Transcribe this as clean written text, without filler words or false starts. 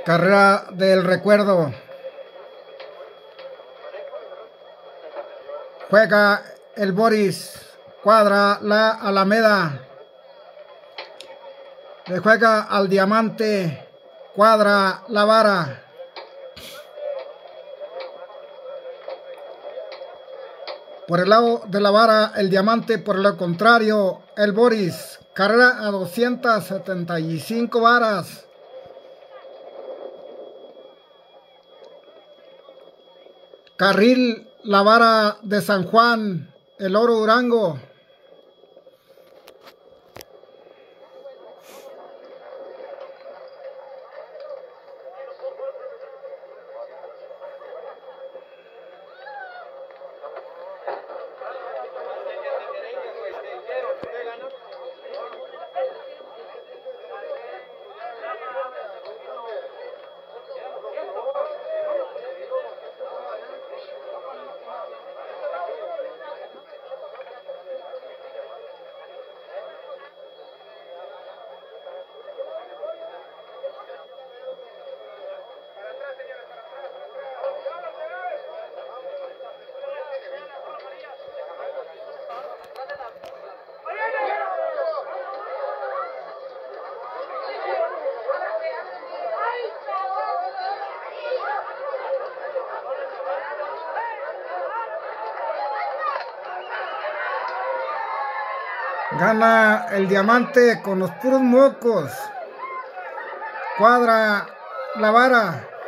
Carrera del recuerdo. Juega el Boris. Cuadra la Alameda. Le juega al Diamante. Cuadra la Vara. Por el lado de la Vara, el Diamante. Por lo contrario, el Boris. Carrera a 275 varas. Carril la Vara de San Juan, el Oro Durango. Gana el Diamante con los puros mocos. Cuadra la Vara.